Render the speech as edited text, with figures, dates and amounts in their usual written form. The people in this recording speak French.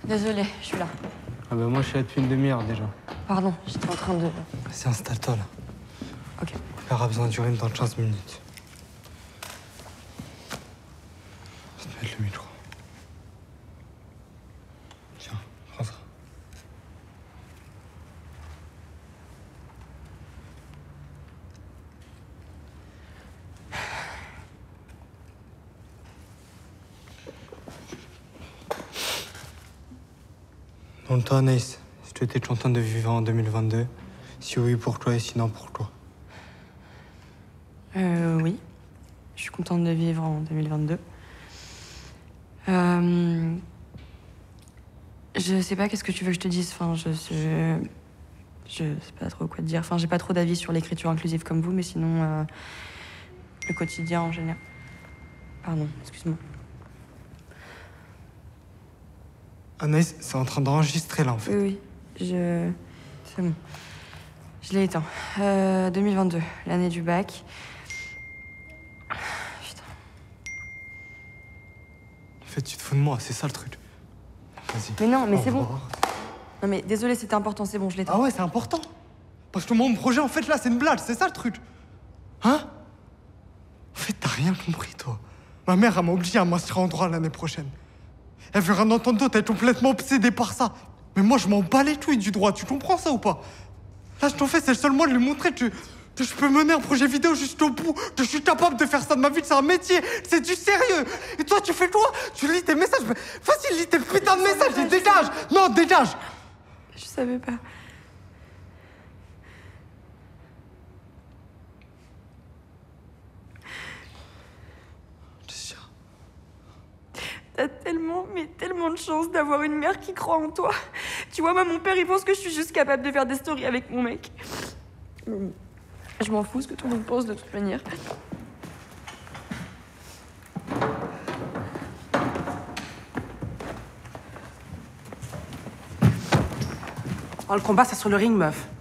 Désolée, je suis là. Ah bah moi je suis là depuis une demi-heure déjà. Pardon, j'étais en train de... Vas-y, installe-toi là. Ok. On aura besoin d'urine dans 15 minutes. Je vais te mettre le micro. Tiens, prends ça. Donc toi, Anaïs, si tu étais contente de vivre en 2022, si oui, pourquoi et sinon pourquoi? Oui. Je suis contente de vivre en 2022. Je sais pas qu'est-ce que tu veux que je te dise. Enfin, je sais pas trop quoi te dire. Enfin, j'ai pas trop d'avis sur l'écriture inclusive comme vous, mais sinon, le quotidien en général. Pardon, excuse-moi. Anaïs, c'est en train d'enregistrer là en fait. Oui, c'est bon. Je l'ai éteint. 2022, l'année du bac. Putain. En fait, tu te fous de moi, c'est ça le truc. Vas-y. Mais non, mais Au c'est bon. revoir. Non mais désolé, c'était important, c'est bon, je l'ai éteint. Ah ouais, c'est important. Parce que moi, mon projet, en fait, là, c'est une blague, c'est ça le truc. Hein? En fait, t'as rien compris, toi. Ma mère, elle m'a obligé à m'inscrire en droit l'année prochaine. Elle veut rien entendre d'autre, elle est complètement obsédée par ça. Mais moi, je m'en bats les couilles du droit, tu comprends ça ou pas? Là, je t'en fais, c'est le seul moyen de lui montrer que je peux mener un projet vidéo jusqu'au bout, que je suis capable de faire ça de ma vie, que c'est un métier, c'est du sérieux. Et toi, tu fais quoi? Tu lis tes messages. Vas-y, lis tes putains de messages et dégage. Non, dégage. Je savais pas. T'as tellement, mais tellement de chance d'avoir une mère qui croit en toi. Tu vois, moi, mon père, il pense que je suis juste capable de faire des stories avec mon mec. Je m'en fous ce que tout le monde pense de toute manière. Oh, le combat, c'est sur le ring, meuf.